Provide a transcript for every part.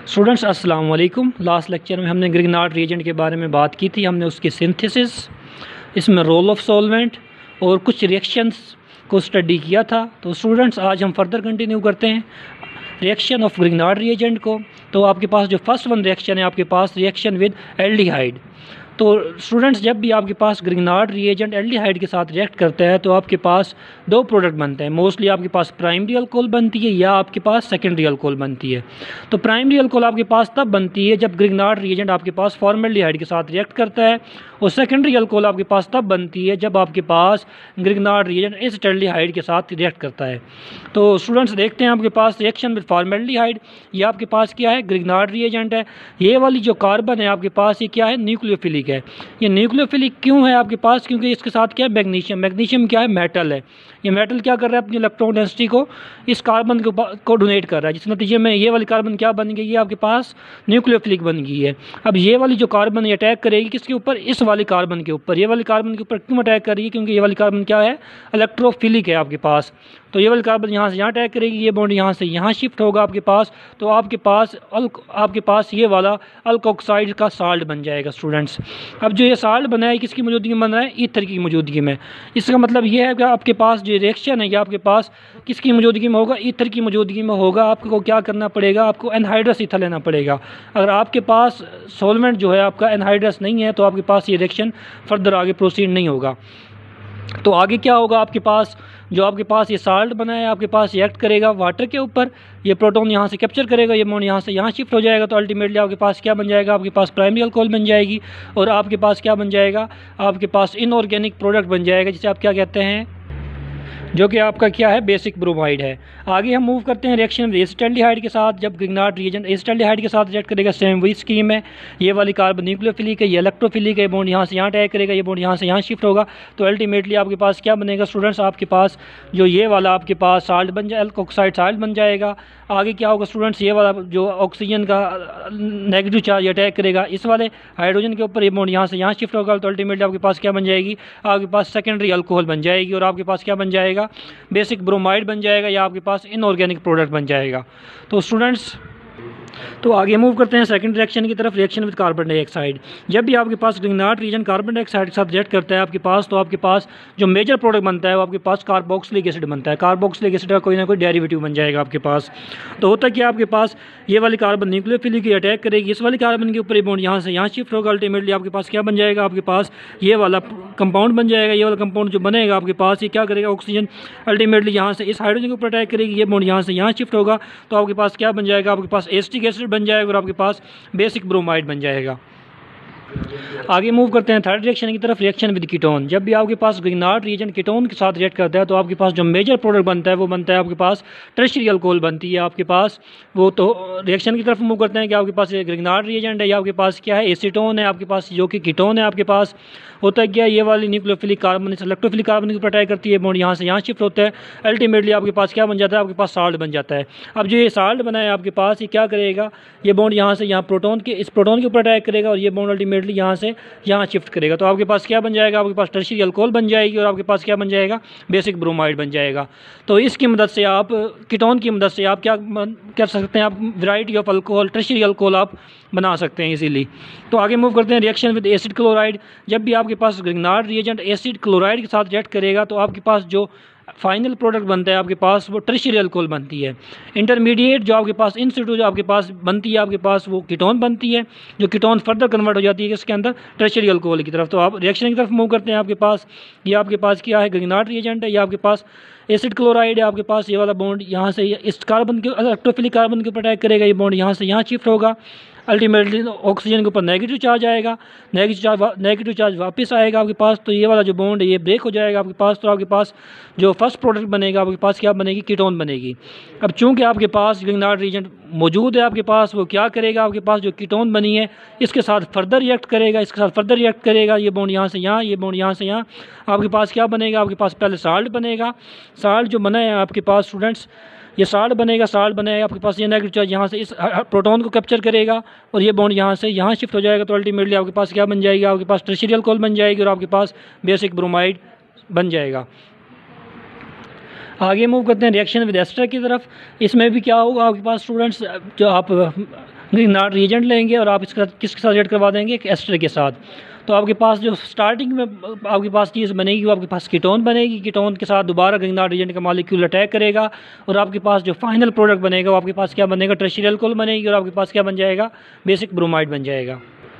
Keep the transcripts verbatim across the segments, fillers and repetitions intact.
Students अस्सलाम वालेकुम। Last lecture में हमने ग्रिग्नार्ड रिएजेंट के बारे में बात की थी। हमने उसकी सिंथेसिस, इसमें रोल ऑफ सॉल्वेंट और कुछ रिएक्शंस को स्टडी किया था। तो स्टूडेंट्स आज हम फर्दर कंटिन्यू करते हैं रिएक्शन ऑफ ग्रिग्नार्ड रिएजेंट को। तो आपके पास जो फर्स्ट वन रिएक्शन है, आपके पास रिएक्शन विद एल्डिहाइड। तो स्टूडेंट्स जब भी आपके पास ग्रिग्नार्ड रिएजेंट एल्डिहाइड के साथ रिएक्ट करता है तो आपके पास दो प्रोडक्ट बनते हैं। मोस्टली आपके पास प्राइमरी अल्कोहल बनती है या आपके पास सेकेंडरी अल्कोहल बनती है। तो प्राइमरी अल्कोहल आपके पास तब बनती है जब ग्रिग्नार्ड रिएजेंट आपके पास फॉर्मल्डिहाइड के साथ रिएक्ट करता है, और सेकेंडरी अल्कोहल आपके पास तब बनती है जब आपके पास ग्रिग्नार्ड रिएजेंट एसिटाल्डिहाइड के साथ रिएक्ट करता है। तो स्टूडेंट्स देखते हैं आपके पास रिएक्शन विद फॉर्मल्डिहाइड, ये आपके पास क्या है, ग्रिग्नार्ड रिएजेंट है। ये वाली जो कार्बन है आपके पास ये क्या है, न्यूक्लियोफिलिक है। ये न्यूक्लियोफिलिक क्यों है आपके पास, क्योंकि इसके साथ क्या है, मैग्नीशियम। मैग्नीशियम क्या है, मेटल है। ये मेटल क्या कर रहा है, अपनी इलेक्ट्रॉन डेंसिटी को इस कार्बन के को डोनेट कर रहा है, जिस नतीजे में ये वाली कार्बन क्या बन गई है, आपके पास न्यूक्लियोफिलिक बन गई है। अब ये वाली जो कार्बन ये अटैक करेगी किसके ऊपर, इस वाली कार्बन के ऊपर। ये वाली कार्बन के ऊपर क्यों अटैक करेगी, क्योंकि ये वाली कार्बन क्या है, इलेक्ट्रोफिलिक है आपके पास। तो ये वाली कार्बन यहाँ से यहाँ अटैक करेगी, ये बॉन्ड यहाँ से यहाँ शिफ्ट होगा आपके पास। तो आपके पास अल आपके पास ये वाला अल्कोक्साइड का साल्ट बन जाएगा स्टूडेंट्स। अब जो ये साल्ट बना है किसकी मौजूदगी में बन रहा है, ईथर की मौजूदगी में। इसका मतलब ये है कि आपके पास जो रिएक्शन है ये आपके पास किसकी मौजूदगी में होगा, ईथर की मौजूदगी में होगा। आपको क्या करना पड़ेगा, आपको एनहाइड्रस ईथर लेना पड़ेगा। अगर आपके पास सॉल्वेंट जो है आपका एनहाइड्रस नहीं है तो आपके पास ये रिएक्शन फर्दर आगे प्रोसीड नहीं होगा। तो आगे क्या होगा, आपके पास जो आपके पास ये साल्ट बना है आपके पास रिएक्ट करेगा वाटर के ऊपर। ये प्रोटॉन यहाँ से कैप्चर करेगा, ये बॉन्ड यहाँ से यहाँ शिफ्ट हो जाएगा। तो अल्टीमेटली आपके पास क्या बन जाएगा, आपके पास प्राइमरी अल्कोहल बन जाएगी, और आपके पास क्या बन जाएगा, आपके पास इनऑर्गेनिक प्रोडक्ट बन जाएगा, जिसे आप क्या कहते हैं, जो कि आपका क्या है, बेसिक ब्रोमाइड है। आगे हम मूव करते हैं रिएक्शन विद एसिटाल्डिहाइड के साथ। जब ग्रिग्नार्ड रिएजेंट एसिटाल्डिहाइड के साथ रिएक्ट करेगा, सेम वही स्कीम है। ये वाली कार्बन न्यूक्लियोफिलिक है, ये इलेक्ट्रोफिलिक है, बॉन्ड यहाँ से यहाँ अटैक करेगा, ये बॉन्ड यहाँ से यहाँ शिफ्ट होगा। तो अल्टीमेटली आपके पास क्या बनेगा स्टूडेंट्स, आपके पास जो ये वाला आपके पास साल्ट बन जाए, अल्कोक्साइड साल्ट बन जाएगा। आगे क्या होगा स्टूडेंट्स, ये वाला जो ऑक्सीजन का नेगेटिव चार्ज अटैक करेगा इस वाले हाइड्रोजन के ऊपर, ये बॉन्ड यहाँ से यहाँ शिफ्ट होगा। तो अल्टीमेटली आपके पास क्या बन जाएगी, आपके पास सेकेंडरी अल्कोहल बन जाएगी, और आपके पास क्या बन जाएगा, बेसिक ब्रोमाइड बन जाएगा, या आपके पास इनऑर्गेनिक प्रोडक्ट बन जाएगा। तो स्टूडेंट्स तो आगे मूव करते हैं सेकंड रिएक्शन की तरफ, रिएक्शन विद कार्बन डाइऑक्साइड। जब भी आपके पास ग्रिग्नार्ड रिएजेंट कार्बन डाइऑक्साइड के साथ रिएक्ट करता है आपके पास, तो आपके पास जो मेजर प्रोडक्ट बनता है वो आपके पास कार्बोक्सिलिक एसिड बनता है। कार्बोक्सिलिक एसिड का कोई ना कोई डेरिवेटिव बन जाएगा आपके पास। तो होता क्या, आपके पास ये वाली कार्बन न्यूक्लियोफिलिक अटैक करेगी इस वाली कार्बन के ऊपर, ये बॉन्ड यहाँ से यहाँ शिफ्ट होगा। अल्टीमेटली आपके पास क्या बन जाएगा, आपके पास ये वाला कंपाउंड बन जाएगा। ये वाला कंपाउंड जो बनेगा आपके पास, ये क्या करेगा, ऑक्सीजन अल्टीमेटली यहाँ से इस हाइड्रोजन के ऊपर अटैक करेगी, ये बॉन्ड यहाँ से यहाँ शिफ्ट होगा। तो आपके पास क्या बन जाएगा, आपके पास एसिटिक एसिड बन जाएगा, और आपके पास बेसिक ब्रोमाइड बन जाएगा। आगे मूव करते हैं थर्ड रिएक्शन की तरफ, रिएक्शन विद कीटोन। जब भी आपके पास ग्रिग्नार्ड रिएजेंट कीटोन के साथ रिएक्ट करता है तो आपके पास जो मेजर प्रोडक्ट बनता है वो बनता है आपके पास टर्शियरी अल्कोहल बनती है आपके पास वो। तो रिएक्शन की तरफ मूव करते हैं कि आपके पास ग्रिग्नार्ड रिएजेंट है, या आपके पास क्या है, एसीटोन है आपके पास, जो कि कीटोन है आपके पास। होता है क्या, ये वाली न्यूक्लियोफिलिक कार्बन इस इलेक्ट्रोफिलिक कार्बन के ऊपर अटैक करती है, बॉन्ड यहाँ से यहाँ शिफ्ट होता है। अल्टीमेटली आपके पास क्या बन जाता है, आपके पास साल्ट बन जाता है। अब जो ये साल्ट बना है आपके पास, ये क्या करेगा, ये बॉन्ड यहाँ से यहाँ प्रोटॉन के इस प्रोटॉन के ऊपर अटैक करेगा, और ये बॉन्ड अल्टीमेटली यहाँ से यहाँ शिफ्ट करेगा। तो आपके पास क्या बन जाएगा, आपके पास टर्शियरी अल्कोहल बन जाएगी, और आपके पास क्या बन जाएगा, बेसिक ब्रोमाइड बन जाएगा। तो इसकी मदद से आप कीटोन की मदद से आप क्या कर सकते हैं, आप variety of alcohol tertiary alcohol आप बना सकते हैं इजीली। तो आगे मूव करते हैं रिएक्शन विद एसिड क्लोराइड। जब भी आपके पास ग्रिग्नार्ड रिएजेंट एसिड क्लोराइड के साथ रिएक्ट करेगा तो आपके पास जो फाइनल प्रोडक्ट बनता है आपके पास वो टर्शियरी अल्कोहल बनती है। इंटरमीडिएट जो आपके पास इन सिटू जो आपके पास बनती है आपके पास वो कीटोन बनती है, जो कीटोन फर्दर कन्वर्ट हो जाती है इसके अंदर टर्शियरी अल्कोहल की तरफ। तो आप रिएक्शन की तरफ मूव करते हैं, आपके पास ये आपके पास क्या है, ग्रिग्नार्ड रिएजेंट है, या आपके पास एसिड क्लोराइड है आपके पास। ये वाला बॉन्ड यहाँ से इस कार्बन के इलेक्ट्रोफिलिक कार्बन के ऊपर अटैक करेगा, ये बॉन्ड यहाँ से यहाँ शिफ्ट होगा। अल्टीमेटली ऑक्सीजन के ऊपर नेगेटिव चार्ज आएगा, नेगेटिव चार्ज नेगेटिव चार्ज वापस आएगा आपके पास। तो ये वाला जो बॉन्ड है ये ब्रेक हो जाएगा आपके पास। तो आपके पास जो फर्स्ट प्रोडक्ट बनेगा आपके पास क्या बनेगी, कीटोन बनेगी। अब चूंकि आपके पास ग्रिग्नार्ड रिएजेंट मौजूद है आपके पास, वो क्या करेगा, आपके पास जो कीटोन बनी है इसके साथ फर्दर रिएक्ट करेगा, इसके साथ फर्दर रिएक्ट करेगा। ये बॉन्ड यहाँ से यहाँ, ये बॉन्ड यहाँ से यहाँ, आपके पास क्या बनेगा, आपके पास पहले साल्ट बनेगा। साल्ट जो बना है आपके पास स्टूडेंट्स, ये साल्ट बनेगा, साल्ट बनेगा आपके पास, ये नेगेटिव चार्ज यहाँ से इस प्रोटॉन को कैप्चर करेगा, और ये बॉन्ड यहाँ से यहाँ शिफ्ट हो जाएगा। तो अल्टीमेटली आपके पास क्या बन जाएगी, आपके पास टर्शियरी अल्कोहल बन जाएगी, और आपके पास बेसिक ब्रोमाइड बन जाएगा। आगे मूव करते हैं रिएक्शन विद एस्टर की तरफ। इसमें भी क्या होगा, आपके पास स्टूडेंट्स जो आप ग्रिग्नार्ड रिएजेंट लेंगे और आप इसका किसके साथ रिएक्ट करवा देंगे, एस्टर के साथ। तो आपके पास जो स्टार्टिंग में आपके पास चीज़ बनेगी वो आपके पास कीटोन बनेगी। कीटोन के साथ दोबारा ग्रिग्नार्ड रिएजेंट का मॉलिक्यूल अटैक करेगा और आपके पास जो फाइनल प्रोडक्ट बनेगा वो आपके पास क्या बनेगा, टर्शियरी अल्कोहल बनेगी और आपके पास क्या बन जाएगा, बेसिक ब्रोमाइड बन जाएगा।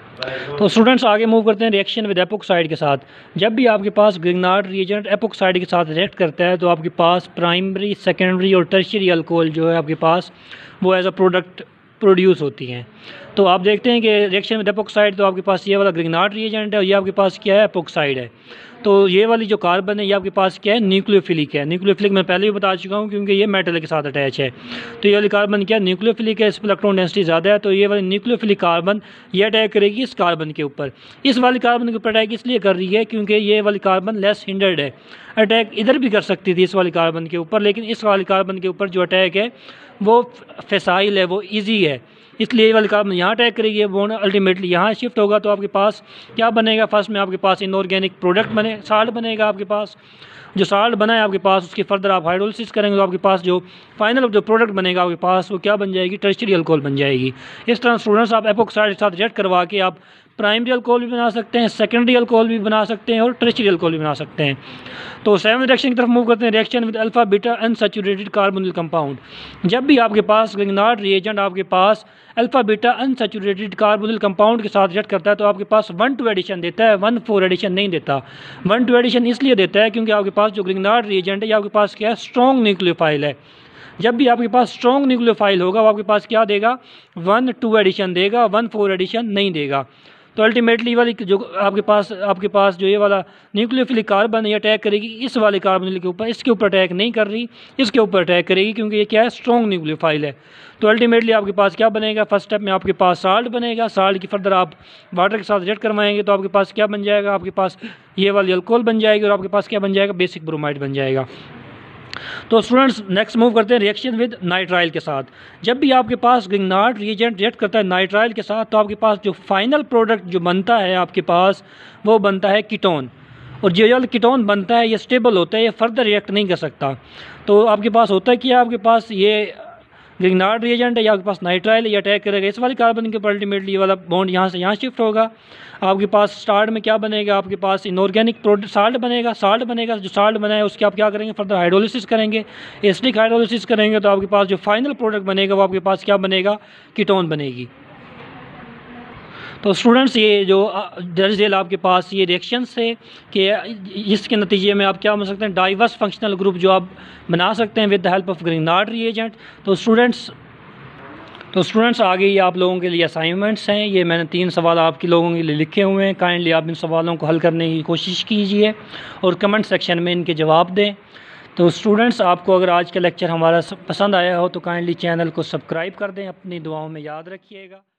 तो स्टूडेंट्स आगे मूव करते हैं रिएक्शन विद एपोक्साइड के साथ। जब भी आपके पास ग्रिग्नार्ड रिएजेंट एपोक्साइड के साथ रिएक्ट करता है तो आपके पास प्राइमरी, सेकेंडरी और टर्शियरी अल्कोहल जो है आपके पास वो एज अ प्रोडक्ट प्रोड्यूस होती हैं। तो आप देखते हैं कि रिएक्शन विद एपोक्साइड तो आपके पास ये वाला ग्रिग्नार्ड रिएजेंट है और ये आपके पास क्या है, एपोक्साइड है। तो ये वाली जो कार्बन है ये आपके पास क्या है, न्यूक्लियोफिलिक है। न्यूक्लियोफिलिक मैं पहले भी बता चुका हूँ क्योंकि ये मेटल के साथ अटैच है। तो ये वाली कार्बन क्या है, न्यूक्लियोफिलिक है, इस पर इलेक्ट्रॉन डेंसिटी ज़्यादा है। तो ये वाली न्यूक्लियोफिलिक कार्बन ये अटैक करेगी इस कार्बन के ऊपर। इस वाली कार्बन के ऊपर अटैक इसलिए कर रही है क्योंकि ये वाली कार्बन लेस हिंडर्ड है। अटैक इधर भी कर सकती थी इस वाली कार्बन के ऊपर, लेकिन इस वाली कार्बन के ऊपर जो अटैक है वो फेसाइल है, वो ईजी है, इसलिए ये वाली कार्बन यहाँ अटैक करेगी, वो अल्टीमेटली यहाँ शिफ्ट होगा। तो आपके पास क्या बनेगा, फर्स्ट में आपके पास इनऑर्गेनिक प्रोडक्ट बने, साल्ट बनेगा आपके पास। जो साल्ट बना है आपके पास उसकी फर्दर आप हाइड्रोलिसिस करेंगे तो आपके पास जो फाइनल जो प्रोडक्ट बनेगा आपके पास वो क्या बन जाएगी, टर्शियरी अल्कोहल बन जाएगी। इस तरह स्टूडेंट्स आप एपोक्साइड के साथ रिएक्ट करवा के आप प्राइमरी अल्कोहल भी बना सकते हैं, सेकेंडरी अल्कोहल भी बना सकते हैं और टर्शियरी अल्कोहल भी बना सकते हैं। तो सेवन रिएक्शन की तरफ मूव करते हैं, reaction with alpha beta unsaturated carbonyl compound. जब भी आपके पास ग्रिग्नार्ड रिएजेंट आपके पास alpha beta unsaturated carbonyl compound के साथ रिएक्ट करता है तो आपके पास वन टू एडिशन देता है, वन फोर एडिशन नहीं देता। वन टू एडिशन इसलिए देता है क्योंकि आपके पास जो ग्रिग्नार्ड रिएजेंट है ये आपके पास क्या है, स्ट्रॉन्ग न्यूक्लियोफाइल है। जब भी आपके पास स्ट्रॉन्ग न्यूक्लियोफाइल होगा वो आपके पास क्या देगा, वन टू एडिशन देगा, वन फोर एडिशन नहीं देगा। तो अल्टीमेटली वाली जो आपके पास आपके पास जो ये वाला न्यूक्लियोफिलिक कार्बन ये अटैक करेगी इस वाले कार्बन के ऊपर, इसके ऊपर अटैक नहीं कर रही, इसके ऊपर अटैक करेगी क्योंकि ये क्या है, स्ट्रॉन्ग न्यूक्लियोफाइल है। तो अल्टीमेटली आपके पास क्या बनेगा, फर्स्ट स्टेप में आपके पास साल्ट बनेगा, साल्ट की फर्दर आप वाटर के साथ रिएक्ट करवाएंगे तो आपके पास क्या बन जाएगा, आपके पास ये वाली अल्कोहल बन जाएगी और आपके पास क्या बन जाएगा, बेसिक ब्रोमाइड बन जाएगा। तो स्टूडेंट्स नेक्स्ट मूव करते हैं रिएक्शन विद नाइट्राइल के साथ। जब भी आपके पास ग्रिग्नार्ड रिएजेंट रिएक्ट करता है नाइट्राइल के साथ तो आपके पास जो फाइनल प्रोडक्ट जो बनता है आपके पास वो बनता है कीटोन। और जो जल्द कीटोन बनता है ये स्टेबल होता है, ये फर्दर रिएक्ट नहीं कर सकता। तो आपके पास होता है कि आपके पास ये ग्रिग्नार्ड रिएजेंट है या आपके पास नाइट्राइल ये अटैक करेगा इस वाली कार्बन के ऊपर, अल्टीमेटली ये वाला बॉन्ड यहाँ से यहाँ शिफ्ट होगा। आपके पास स्टार्ट में क्या बनेगा, आपके पास इनऑर्गेनिक प्रोडक्ट साल्ट बनेगा, साल्ट बनेगा जो साल्ट बना है उसके आप क्या करेंगे, फर्दर हाइड्रोलिसिस करेंगे, एसिडिक हाइड्रोलिसिस करेंगे तो आपके पास जो फाइनल प्रोडक्ट बनेगा वो आपके पास क्या बनेगा, कीटोन बनेगी। तो स्टूडेंट्स ये जो दरअसल आपके पास ये रिएक्शंस है कि इसके नतीजे में आप क्या बना सकते हैं, डाइवर्स फंक्शनल ग्रुप जो आप बना सकते हैं with the help of Grignard reagent. तो स्टूडेंट्स तो स्टूडेंट्स आगे ये आप लोगों के लिए असाइनमेंट्स हैं, ये मैंने तीन सवाल आपके लोगों के लिए लिखे हुए हैं। काइंडली आप इन सवालों को हल करने की कोशिश कीजिए और कमेंट सेक्शन में इनके जवाब दें। तो स्टूडेंट्स आपको अगर आज का लेक्चर हमारा पसंद आया हो तो काइंडली चैनल को सब्सक्राइब कर दें, अपनी दुआओं में याद रखिएगा।